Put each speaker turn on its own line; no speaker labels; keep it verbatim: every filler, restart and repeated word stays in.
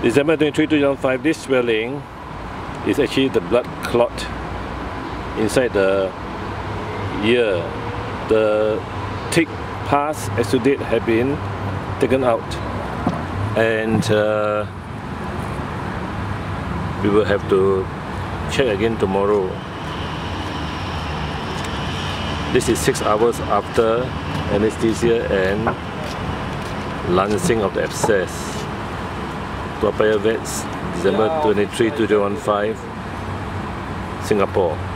December twenty-third two thousand five, this swelling is actually the blood clot inside the ear. The thick pus exudate have been taken out, and uh, we will have to check again tomorrow. This is six hours after anesthesia and lancing of the abscess. Toa Payoh Vets, December twenty-third two thousand five, Singapore.